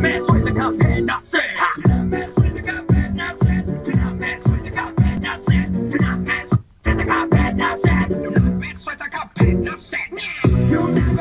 mess with the carpet, not say. Do not mess with the carpet, not say. Do not mess with the carpet, not say. Do not mess with the carpet, not say. Do not mess with the carpet, not say.